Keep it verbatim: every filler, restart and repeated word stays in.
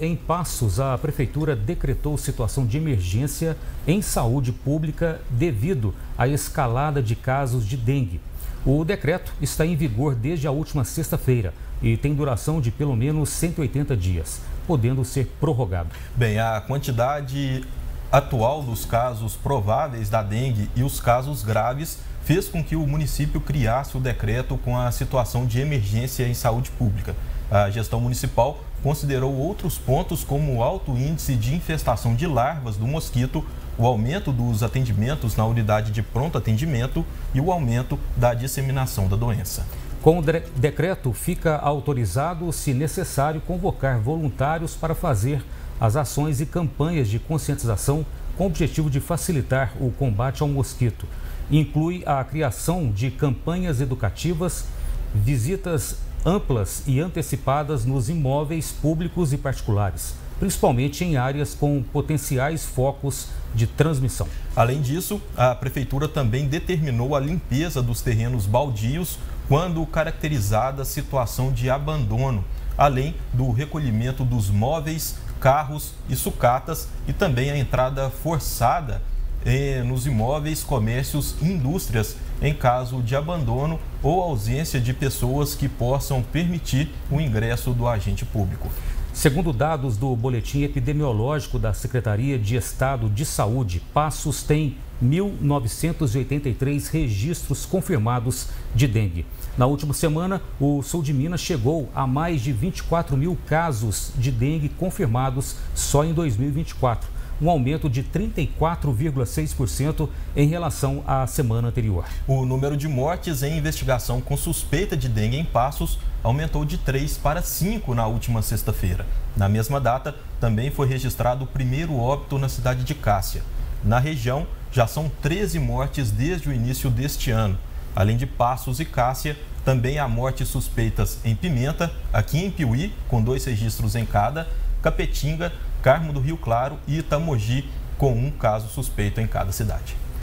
em Passos, a Prefeitura decretou situação de emergência em saúde pública devido à escalada de casos de dengue. O decreto está em vigor desde a última sexta-feira e tem duração de pelo menos cento e oitenta dias, podendo ser prorrogado. Bem, a quantidade atual dos casos prováveis da dengue e os casos graves fez com que o município criasse o decreto com a situação de emergência em saúde pública. A gestão municipal considerou outros pontos como o alto índice de infestação de larvas do mosquito, o aumento dos atendimentos na unidade de pronto atendimento e o aumento da disseminação da doença. Com o decreto, fica autorizado, se necessário, convocar voluntários para fazer as ações e campanhas de conscientização com o objetivo de facilitar o combate ao mosquito. Inclui a criação de campanhas educativas, visitas amplas e antecipadas nos imóveis públicos e particulares, principalmente em áreas com potenciais focos de transmissão. Além disso, a Prefeitura também determinou a limpeza dos terrenos baldios quando caracterizada a situação de abandono, além do recolhimento dos móveis, carros e sucatas e também a entrada forçada eh, nos imóveis, comércios e indústrias em caso de abandono ou ausência de pessoas que possam permitir o ingresso do agente público. Segundo dados do boletim epidemiológico da Secretaria de Estado de Saúde, Passos tem mil novecentos e oitenta e três registros confirmados de dengue. Na última semana, o sul de Minas chegou a mais de vinte e quatro mil casos de dengue confirmados só em dois mil e vinte e quatro, um aumento de trinta e quatro vírgula seis por cento em relação à semana anterior. O número de mortes em investigação com suspeita de dengue em Passos aumentou de três para cinco na última sexta-feira. Na mesma data, também foi registrado o primeiro óbito na cidade de Cássia. Na região, já são treze mortes desde o início deste ano. Além de Passos e Cássia, também há mortes suspeitas em Pimenta, aqui em Piuí, com dois registros em cada, Capetinga, Carmo do Rio Claro e Itamogi, com um caso suspeito em cada cidade.